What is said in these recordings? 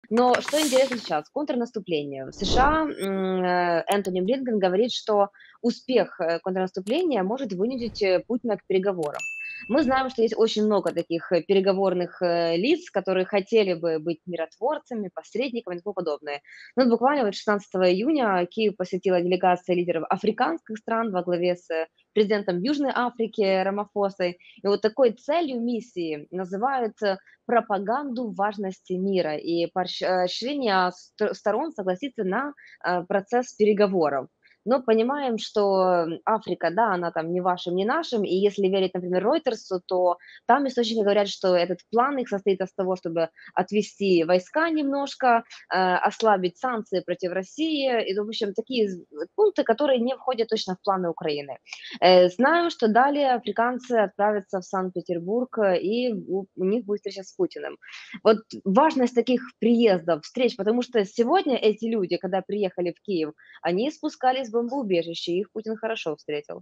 Но что интересно сейчас? Контрнаступление. В США Энтони Блинкен говорит, что успех контрнаступления может вынудить Путина к переговорам. Мы знаем, что есть очень много таких переговорных лиц, которые хотели бы быть миротворцами, посредниками и тому подобное. Но вот буквально вот 16 июня Киев посетила делегация лидеров африканских стран во главе с президентом Южной Африки Рамафосой. И вот такой целью миссии называют пропаганду важности мира и поощрение сторон согласиться на процесс переговоров. Но понимаем, что Африка, да, она там не вашим, не нашим, и если верить, например, Ройтерсу, то там источники говорят, что этот план их состоит из того, чтобы отвести войска немножко, ослабить санкции против России, и, в общем, такие пункты, которые не входят точно в планы Украины. Знаю, что далее африканцы отправятся в Санкт-Петербург, и у них будет встреча с Путиным. Вот важность таких приездов, встреч, потому что сегодня эти люди, когда приехали в Киев, они спускались в бомбоубежище, и их Путин хорошо встретил.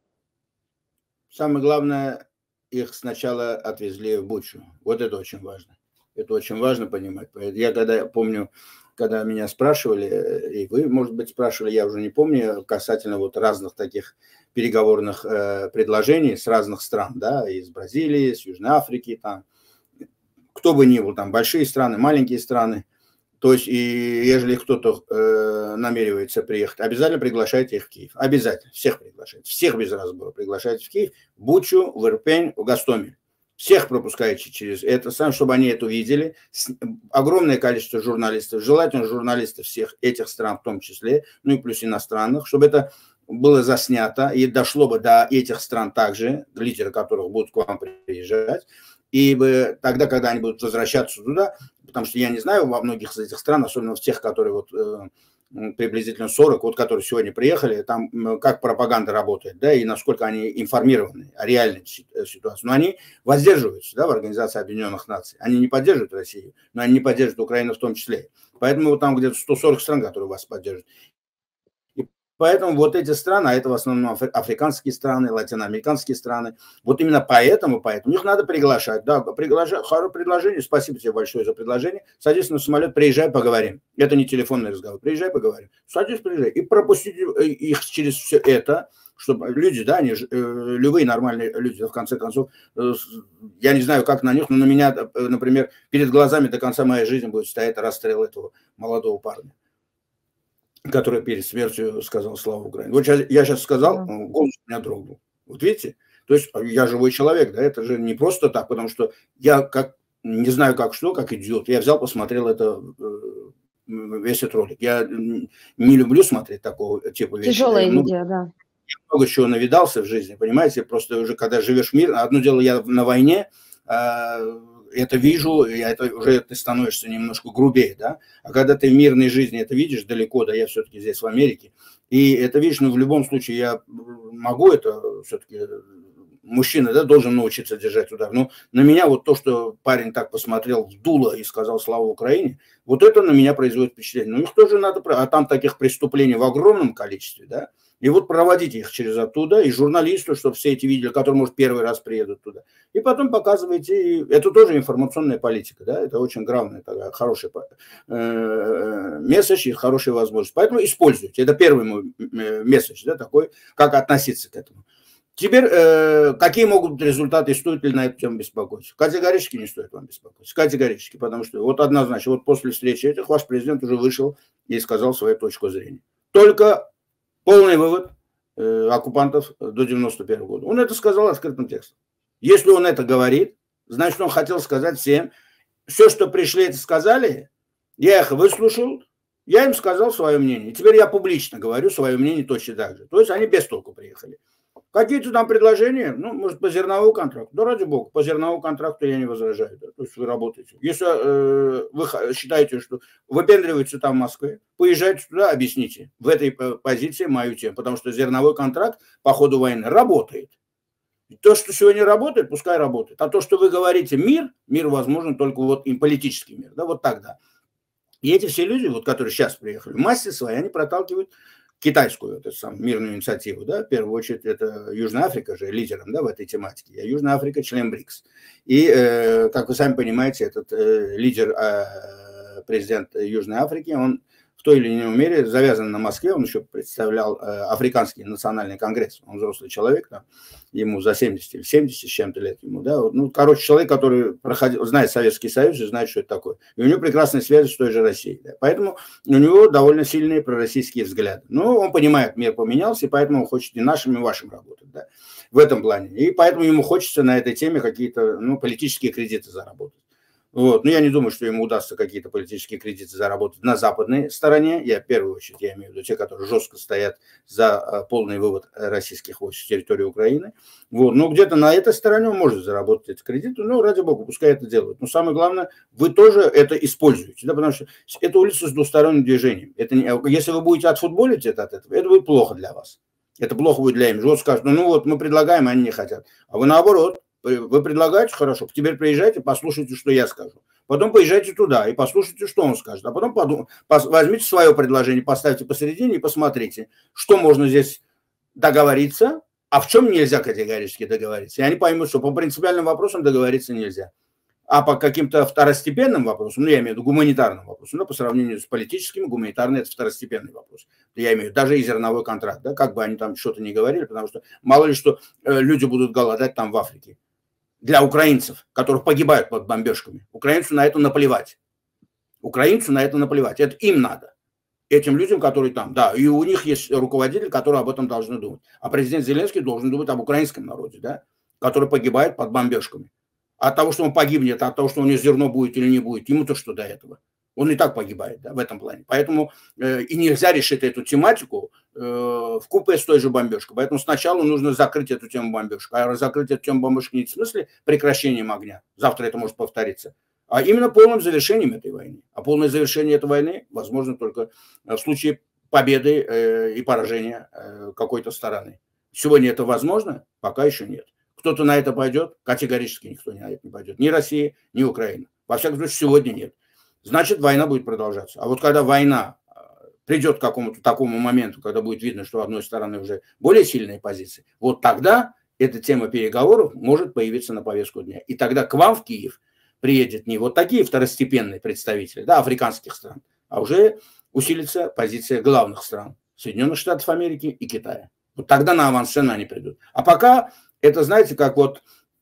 Самое главное, их сначала отвезли в Бучу. Вот это очень важно. Это очень важно понимать. Я когда помню, когда меня спрашивали, и вы, может быть, спрашивали, я уже не помню, касательно вот разных таких переговорных предложений с разных стран, да, из Бразилии, с Южной Африки, там, кто бы ни был, там, большие страны, маленькие страны. То есть, и если кто-то намеревается приехать, обязательно приглашайте их в Киев. Обязательно. Всех приглашайте. Всех без разбора приглашайте в Киев. В Бучу, в Ирпень, в Гостомель. Всех пропускайте через это, чтобы они это видели. Огромное количество журналистов, желательно журналистов всех этих стран в том числе, ну и плюс иностранных, чтобы это было заснято и дошло бы до этих стран также, лидеры которых будут к вам приезжать. И тогда, когда они будут возвращаться туда, потому что я не знаю во многих из этих стран, особенно в тех, которые вот приблизительно 40, вот которые сегодня приехали, там как пропаганда работает, да, и насколько они информированы о реальной ситуации. Но они воздерживаются, да, в Организации Объединенных Наций. Они не поддерживают Россию, но они не поддерживают Украину в том числе. Поэтому вот там где-то 140 стран, которые вас поддерживают. Поэтому вот эти страны, а это в основном африканские страны, латиноамериканские страны, вот именно поэтому их надо приглашать. Да, хорошее предложение, спасибо тебе большое за предложение. Садись на самолет, приезжай, поговорим. Это не телефонный разговор, приезжай, поговорим. Садись, приезжай. И пропустите их через все это, чтобы люди, да, они любые нормальные люди, в конце концов, я не знаю, как на них, но на меня, например, перед глазами до конца моей жизни будет стоять расстрел этого молодого парня, который перед смертью сказал «Слава Украине». Вот я сейчас сказал, голос у меня дрогнул. Вот видите? То есть я живой человек, да, это же не просто так, потому что я как не знаю как идиот, я взял, посмотрел весь этот ролик. Я не люблю смотреть такого типа вещей. Тяжелое видео, да. Много чего навидался в жизни, понимаете? Просто уже когда живешь в мире, одно дело я на войне, это вижу, и уже ты становишься немножко грубее, да, а когда ты в мирной жизни это видишь далеко, да, я все-таки здесь в Америке, и это видишь, но в любом случае я могу это все-таки, мужчина, да, должен научиться держать удар, но на меня вот то, что парень так посмотрел в дуло и сказал «Слава Украине», вот это на меня производит впечатление, ну их тоже надо, а там таких преступлений в огромном количестве, да. И вот проводите их через оттуда, и журналисту, чтобы все эти видели, которые, может, первый раз приедут туда. И потом показывайте, это тоже информационная политика, да, это очень главное, хороший месседж и хорошая возможность. Поэтому используйте. Это первый мой месседж, да, такой, как относиться к этому. Теперь, какие могут быть результаты, и стоит ли на эту тему беспокоиться? Категорически не стоит вам беспокоиться. Категорически, потому что вот однозначно, вот после встречи этих ваш президент уже вышел и сказал свою точку зрения. Только полный вывод оккупантов до 91 года. Он это сказал открытым текстом. Если он это говорит, значит, он хотел сказать всем, все, что пришли, это сказали, я их выслушал, я им сказал свое мнение. И теперь я публично говорю свое мнение точно так же. То есть они без толку приехали. Какие-то там предложения, ну, может, по зерновому контракту. Да, ради бога, по зерновому контракту я не возражаю. Да, то есть вы работаете. Если вы считаете, что выпендриваете там в Москве, поезжайте туда, объясните в этой позиции мою тему. Потому что зерновой контракт по ходу войны работает. И то, что сегодня работает, пускай работает. А то, что вы говорите мир возможен только вот им политический мир. Да, вот тогда. И эти все люди, вот, которые сейчас приехали, в массе своей, они проталкивают китайскую эту самую мирную инициативу, да, в первую очередь это Южная Африка же лидером, да, в этой тематике, а Южная Африка член БРИКС. И, как вы сами понимаете, этот лидер президент Южной Африки, он в той или иной мере завязан на Москве, он еще представлял Африканский национальный конгресс, он взрослый человек, там, ему за 70 или 70 с чем-то лет ему, да, ну, короче, человек, который знает Советский Союз и знает, что это такое, и у него прекрасные связи с той же Россией, да? Поэтому у него довольно сильные пророссийские взгляды, но он понимает, мир поменялся, и поэтому он хочет и нашим, и вашим работать, да, в этом плане, и поэтому ему хочется на этой теме какие-то, ну, политические кредиты заработать. Вот. Но я не думаю, что ему удастся какие-то политические кредиты заработать на западной стороне. Я в первую очередь, я имею в виду те, которые жестко стоят за полный вывод российских войск с территории Украины. Вот. Но где-то на этой стороне он может заработать эти кредиты. Ну, ради бога, пускай это делают. Но самое главное, вы тоже это используете. Да, потому что это улица с двусторонним движением. Это не, если вы будете отфутболить это от этого, это будет плохо для вас. Это плохо будет для имиджа. Вот скажут, ну вот мы предлагаем, они не хотят. А вы наоборот. Вы предлагаете, хорошо, теперь приезжайте, послушайте, что я скажу. Потом поезжайте туда и послушайте, что он скажет. А потом возьмите свое предложение, поставьте посередине и посмотрите, что можно здесь договориться, а в чем нельзя категорически договориться. И они поймут, что по принципиальным вопросам договориться нельзя. А по каким-то второстепенным вопросам, ну, я имею в виду гуманитарным вопросам, но по сравнению с политическими, гуманитарные – это второстепенный вопрос. Я имею в виду даже и зерновой контракт, да, как бы они там что-то не говорили, потому что мало ли что люди будут голодать там в Африке. Для украинцев, которые погибают под бомбежками. Украинцу на это наплевать. Украинцу на это наплевать. Это им надо. Этим людям, которые там. Да, и у них есть руководитель, который об этом должны думать. А президент Зеленский должен думать об украинском народе, да, который погибает под бомбежками. От того, что он погибнет, от того, что у него зерно будет или не будет, ему-то что до этого. Он и так погибает, да, в этом плане. Поэтому и нельзя решить эту тематику вкупе с той же бомбежкой. Поэтому сначала нужно закрыть эту тему бомбежки. А закрыть эту тему бомбежки не в смысле прекращением огня. Завтра это может повториться. А именно полным завершением этой войны. А полное завершение этой войны возможно только в случае победы и поражения какой-то стороны. Сегодня это возможно? Пока еще нет. Кто-то на это пойдет? Категорически никто на это не пойдет. Ни Россия, ни Украина. Во всяком случае, сегодня нет. Значит, война будет продолжаться. А вот когда война придет к какому-то такому моменту, когда будет видно, что у одной стороны уже более сильные позиции, вот тогда эта тема переговоров может появиться на повестку дня. И тогда к вам в Киев приедет не вот такие второстепенные представители, да, африканских стран, а уже усилится позиция главных стран Соединенных Штатов Америки и Китая. Вот тогда на авансцену они придут. А пока это, знаете, как вот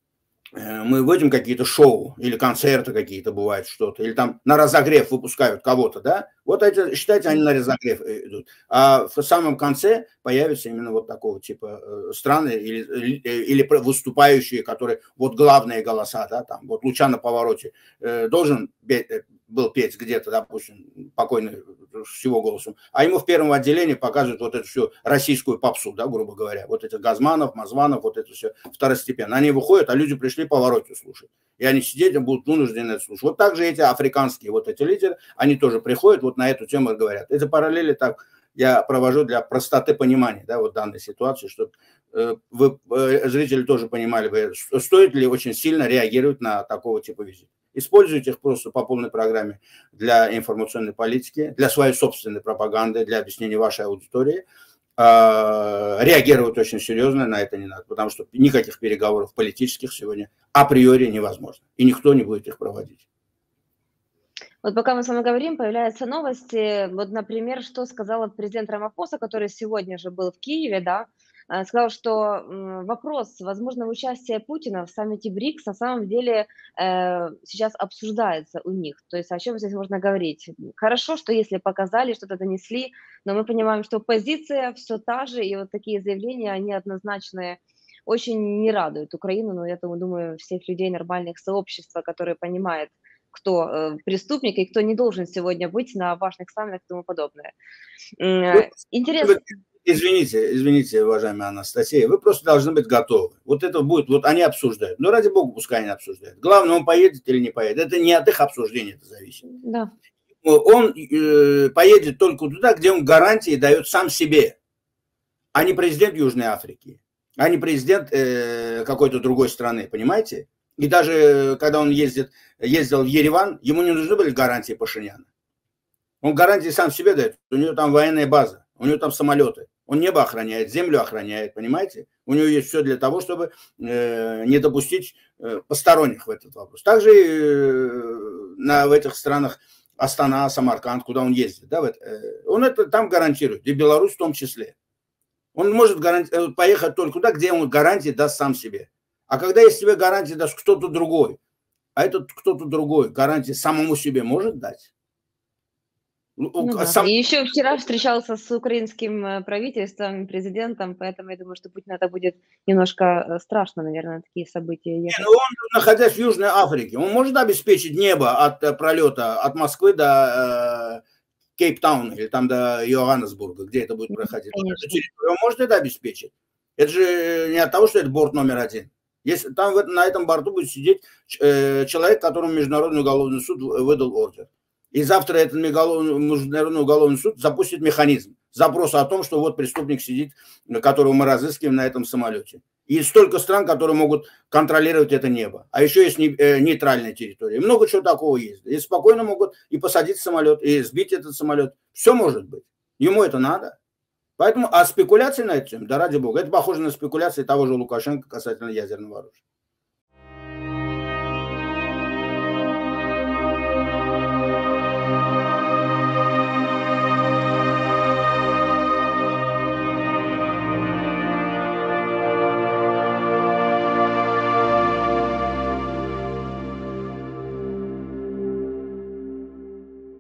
мы вводим какие-то шоу или концерты какие-то бывают что-то, или там на разогрев выпускают кого-то, да, вот эти, считайте, они на разогрев идут. А в самом конце появятся именно вот такого типа страны или выступающие, которые вот главные голоса, да, там вот Луча на повороте должен был петь где-то, допустим, покойный с его голосом, а ему в первом отделении показывают вот эту всю российскую попсу, да, грубо говоря, вот это Газманов, Мазванов, вот это все второстепенно. Они выходят, а люди пришли повороте слушать. И они сидеть будут вынуждены это слушать. Вот так же эти африканские вот эти лидеры, они тоже приходят, вот на эту тему и говорят. Это параллели так я провожу для простоты понимания, да, вот данной ситуации, чтобы вы, зрители, тоже понимали, стоит ли очень сильно реагировать на такого типа визита. Используйте их просто по полной программе для информационной политики, для своей собственной пропаганды, для объяснения вашей аудитории. Реагировать очень серьезно на это не надо, потому что никаких переговоров политических сегодня априори невозможно. И никто не будет их проводить. Вот пока мы с вами говорим, появляются новости. Вот, например, что сказал президент Рамафоса, который сегодня же был в Киеве, да, сказал, что вопрос возможного участия Путина в саммите БРИКС на самом деле сейчас обсуждается у них. То есть о чем здесь можно говорить? Хорошо, что если показали, что-то донесли, но мы понимаем, что позиция все та же, и вот такие заявления, они однозначные, очень не радуют Украину, но я думаю, всех людей нормальных сообщества, которые понимают, кто преступник и кто не должен сегодня быть на важных саммитах и тому подобное. Интересно. Извините, уважаемая Анастасия, вы просто должны быть готовы. Вот это будет, вот они обсуждают. Ну, ради бога, пускай они обсуждают. Главное, он поедет или не поедет. Это не от их обсуждения это зависит. Да. Он поедет только туда, где он гарантии дает сам себе, а не президент Южной Африки, а не президент какой-то другой страны, понимаете? И даже когда он ездил в Ереван, ему не нужны были гарантии Пашиняна. Он гарантии сам себе дает. У него там военная база, у него там самолеты. Он небо охраняет, землю охраняет, понимаете? У него есть все для того, чтобы не допустить посторонних в этот вопрос. Также в этих странах Астана, Самарканд, куда он ездит. Да, он это там гарантирует, и Беларусь в том числе. Он может поехать только туда, где он гарантии даст сам себе. А когда если тебе гарантии даст кто-то другой, а этот кто-то другой гарантии самому себе может дать? Ну, да. И еще вчера встречался с украинским правительством, президентом, поэтому я думаю, что Путину это будет немножко страшно, наверное, такие события ехать. Ну, он, находясь в Южной Африке, он может обеспечить небо от пролета от Москвы до Кейптауна или там до Йоханнесбурга, где это будет проходить. Вот он может это обеспечить. Это же не от того, что это борт номер 1. Если там на этом борту будет сидеть человек, которому Международный уголовный суд выдал ордер. И завтра этот Международный уголовный суд запустит механизм запроса о том, что вот преступник сидит, которого мы разыскиваем на этом самолете. И столько стран, которые могут контролировать это небо. А еще есть нейтральная территория. Много чего такого есть. И спокойно могут и посадить самолет, и сбить этот самолет. Все может быть. Ему это надо. Поэтому, а спекуляции на этим, да ради бога, это похоже на спекуляции того же Лукашенко касательно ядерного оружия.